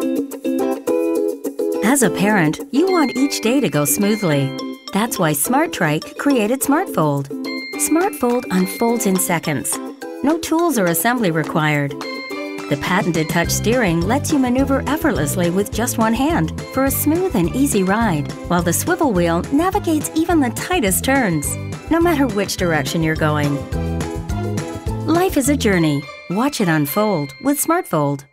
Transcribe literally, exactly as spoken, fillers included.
As a parent, you want each day to go smoothly. That's why SmartTrike created SmartFold. SmartFold unfolds in seconds. No tools or assembly required. The patented touch steering lets you maneuver effortlessly with just one hand for a smooth and easy ride, while the swivel wheel navigates even the tightest turns, no matter which direction you're going. Life is a journey. Watch it unfold with SmartFold.